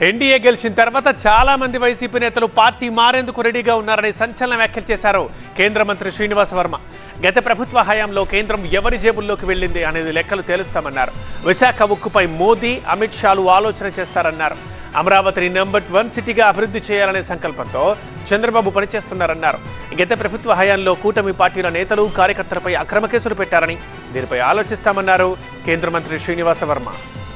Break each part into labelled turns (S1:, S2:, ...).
S1: NDA గెలిచిన తర్వాత చాలా మంది వైసీపీ నేతలు పార్టీ మారేందుకు రెడీగా ఉన్నారని సంచలన వ్యాఖ్యలు చేశారు కేంద్ర మంత్రి శ్రీనివాస వర్మ. గత ప్రభుత్వ హయాంలో కేంద్రం ఎవరి జేబుల్లోకి వెళ్ళింది అనేది లెక్కలు తేలుస్తామన్నారు. విశాఖ ఉక్కుపై మోదీ, అమిత్ షాలు ఆలోచన చేస్తారన్నారు. అమరావతిని నెంబర్ 1 సిటీగా అభివృద్ధి చేయాలనే సంకల్పంతో చంద్రబాబు పనిచేస్తున్నారన్నారు. గత ప్రభుత్వ హయాంలో కూటమి పార్టీల నేతలు, కార్యకర్తలపై అక్రమ కేసులు పెట్టారని దీనిపై ఆలోచిస్తామన్నారు కేంద్ర మంత్రి శ్రీనివాస వర్మ.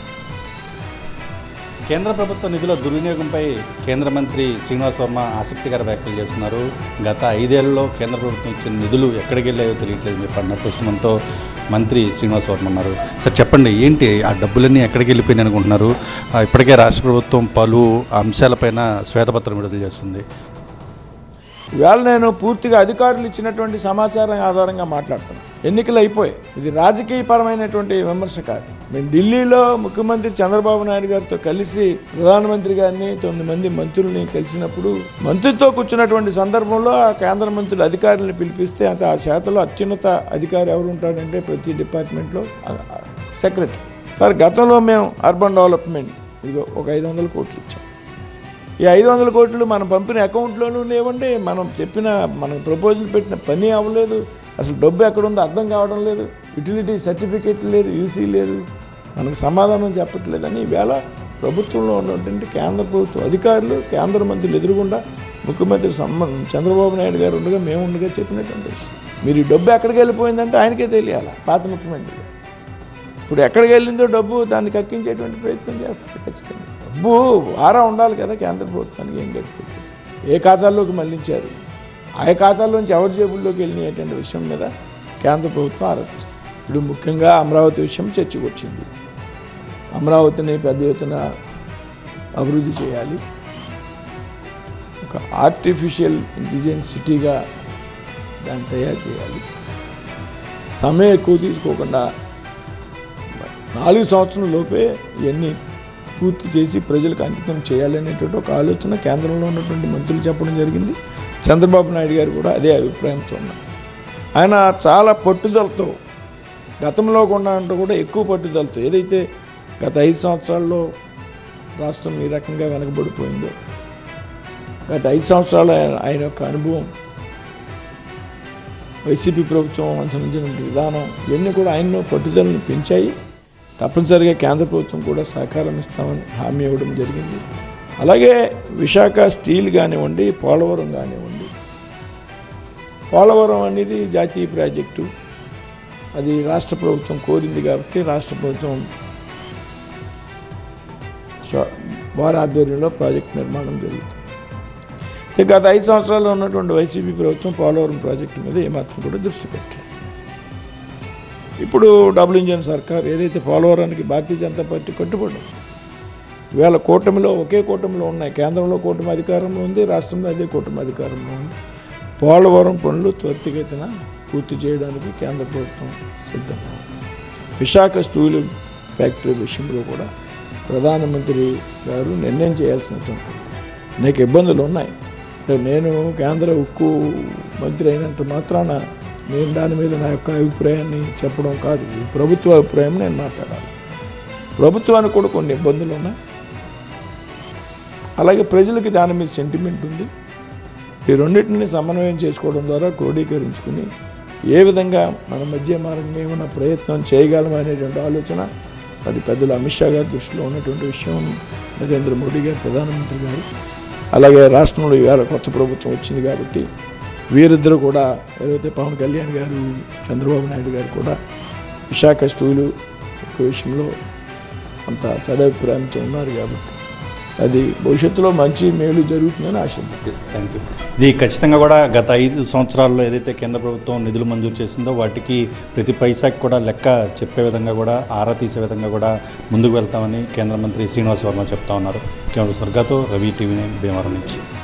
S2: కేంద్ర ప్రభుత్వ నిధుల దుర్వినియోగంపై కేంద్ర మంత్రి శ్రీనివాస వర్మ ఆసక్తికర వ్యాఖ్యలు చేస్తున్నారు. గత 5 ఏళ్లలో కేంద్ర ప్రభుత్వం ఇచ్చిన నిధులు ఎక్కడికి వెళ్ళాయో తెలియట్లేదు మీరు పడిన ప్రశ్నతో మంత్రి శ్రీనివాస వర్మ అన్నారు. సార్ చెప్పండి, ఏంటి ఆ డబ్బులన్నీ ఎక్కడికి వెళ్ళిపోయినాయి అనుకుంటున్నారు? ఇప్పటికే రాష్ట్ర ప్రభుత్వం పలు అంశాలపైన శ్వేతపత్రం విడుదల చేస్తుంది.
S3: ఇవాళ నేను పూర్తిగా అధికారులు ఇచ్చినటువంటి సమాచారం ఆధారంగా మాట్లాడుతున్నాను. ఎన్నికలు అయిపోయాయి. ఇది రాజకీయపరమైనటువంటి విమర్శ కాదు. మేము ఢిల్లీలో ముఖ్యమంత్రి చంద్రబాబు నాయుడు గారితో కలిసి ప్రధానమంత్రి గారిని 9 మంది మంత్రుల్ని కలిసినప్పుడు మంత్రితో కూర్చున్నటువంటి సందర్భంలో ఆ కేంద్ర మంత్రులు అధికారులను పిలిపిస్తే ఆ శాఖలో అత్యున్నత అధికారి ఎవరు ఉంటాడంటే ప్రతి డిపార్ట్మెంట్లో సెక్రటరీ. సార్, గతంలో మేము అర్బన్ డెవలప్మెంట్ ఇదిగో ఒక 500 కోట్లు ఇచ్చాం. ఈ 500 కోట్లు మనం పంపిన అకౌంట్లోనూ లేవండి. మనం ప్రపోజల్ పెట్టిన పని అవ్వలేదు. అసలు డబ్బు ఎక్కడుందో అర్థం కావడం లేదు. యుటిలిటీ సర్టిఫికేట్ లేదు, యూసీ లేదు. మనకు సమాధానం చెప్పట్లేదని ఈవేళ ప్రభుత్వంలో ఉన్నటువంటి కేంద్ర ప్రభుత్వ అధికారులు, కేంద్ర మంత్రులు ఎదురుగుండా ముఖ్యమంత్రి చంద్రబాబు నాయుడు గారు ఉండగా మేము ఉండగా చెప్పినటువంటి విషయం. మీరు ఈ డబ్బు ఎక్కడికి వెళ్ళిపోయిందంటే ఆయనకే తెలియాలి, పాత ముఖ్యమంత్రి. ఇప్పుడు ఎక్కడికి వెళ్ళిందో డబ్బు దాన్ని కక్కించేటువంటి ప్రయత్నం చేస్తారు ఖచ్చితంగా. డబ్బు వారా ఉండాలి కదా కేంద్ర ప్రభుత్వానికి. ఏం కట్టుకుంటారు, ఏ ఖాతాల్లోకి మళ్లించారు, ఆ ఖాతాల్లోంచి ఎవరి జేబుల్లోకి వెళ్ళినటువంటి విషయం మీద కేంద్ర ప్రభుత్వం ఆరోపిస్తుంది. ఇప్పుడు ముఖ్యంగా అమరావతి విషయం చర్చకు వచ్చింది. అమరావతిని పెద్ద ఎత్తున అభివృద్ధి చేయాలి, ఒక ఆర్టిఫిషియల్ ఇంటెలిజెన్స్ సిటీగా దాన్ని తయారు చేయాలి. సమయం ఎక్కువ తీసుకోకుండా 4 సంవత్సరాల లోపే ఇవన్నీ పూర్తి చేసి ప్రజలకు అంకితం చేయాలనేటువంటి ఒక ఆలోచన కేంద్రంలో ఉన్నటువంటి మంత్రులు చెప్పడం జరిగింది. చంద్రబాబు నాయుడు గారు కూడా అదే అభిప్రాయంతో ఉన్నారు. ఆయన చాలా పట్టుదలతో, గతంలో కొన్నాంటూ కూడా ఎక్కువ పట్టుదలతో, ఏదైతే గత 5 సంవత్సరాల్లో రాష్ట్రం ఈ రకంగా వెనకబడిపోయిందో, గత 5 సంవత్సరాలు ఆయన యొక్క అనుభవం, వైసీపీ ప్రభుత్వం అనుసరించిన విధానం, ఇవన్నీ కూడా ఆయనలో పట్టుదలను పెంచాయి. తప్పనిసరిగా కేంద్ర ప్రభుత్వం కూడా సహకారం ఇస్తామని హామీ ఇవ్వడం జరిగింది. అలాగే విశాఖ స్టీల్ కానివ్వండి, పోలవరం కానివ్వండి. పోలవరం అనేది జాతీయ ప్రాజెక్టు. అది రాష్ట్ర ప్రభుత్వం కోరింది కాబట్టి రాష్ట్ర ప్రభుత్వం వారి ఆధ్వర్యంలో ప్రాజెక్టు నిర్మాణం జరుగుతుంది. గత 5 సంవత్సరాల్లో ఉన్నటువంటి వైసీపీ ప్రభుత్వం పోలవరం ప్రాజెక్టు మీద ఏమాత్రం కూడా దృష్టి పెట్టలేదు. ఇప్పుడు డబుల్ ఇంజన్ సర్కార్ ఏదైతే పోలవరానికి భారతీయ జనతా పార్టీ కట్టుబడి, ఇవాళ కూటమిలో ఒకే కూటమిలో ఉన్నాయి. కేంద్రంలో కూటమి అధికారంలో ఉంది, రాష్ట్రంలో అదే కూటమి అధికారంలో ఉంది. పోలవరం పనులు త్వరితగతిన పూర్తి చేయడానికి కేంద్ర ప్రభుత్వం సిద్ధంగా ఉంది. విశాఖ స్టీల్ ఫ్యాక్టరీ విషయంలో కూడా ప్రధానమంత్రి గారు నిర్ణయం చేయాల్సినటువంటి అనేక ఇబ్బందులు ఉన్నాయి. నేను కేంద్ర ఉక్కు మంత్రి అయినంత మాత్రాన నేను దాని మీద నా యొక్క అభిప్రాయాన్ని చెప్పడం కాదు. ప్రభుత్వ అభిప్రాయం నేను మాట్లాడాలి. ప్రభుత్వానికి కూడా కొన్ని ఇబ్బందులు ఉన్నాయి, అలాగే ప్రజలకి దాని మీద సెంటిమెంట్ ఉంది. ఈ రెండింటిని సమన్వయం చేసుకోవడం ద్వారా క్రోడీకరించుకుని ఏ విధంగా మన మధ్య మార్గంగా ఏమైనా ప్రయత్నం చేయగలమనేటువంటి ఆలోచన మరి పెద్దలు అమిత్ షా గారి దృష్టిలో ఉన్నటువంటి విషయం. నరేంద్ర మోడీ గారు ప్రధానమంత్రి గారు, అలాగే రాష్ట్రంలో ఇవాళ కొత్త ప్రభుత్వం వచ్చింది కాబట్టి వీరిద్దరూ కూడా, ఏదైతే పవన్ కళ్యాణ్ గారు, చంద్రబాబు నాయుడు గారు కూడా విశాఖ స్టీలు విషయంలో అంత సదభిప్రాయంతో ఉన్నారు కాబట్టి అది భవిష్యత్తులో మంచి మేలు జరుగుతుందని ఆశిద్దాం.
S2: Thank you. ఇది ఖచ్చితంగా కూడా గత 5 సంవత్సరాల్లో ఏదైతే కేంద్ర ప్రభుత్వం నిధులు మంజూరు చేసిందో వాటికి ప్రతి పైసాకి కూడా లెక్క చెప్పే విధంగా కూడా, ఆరా తీసే విధంగా కూడా ముందుకు వెళ్తామని కేంద్ర మంత్రి శ్రీనివాస వర్మ చెప్తా ఉన్నారు. కెమెరా స్వర్గతో రవి, టీవీ 9 భీమవరం నుంచి.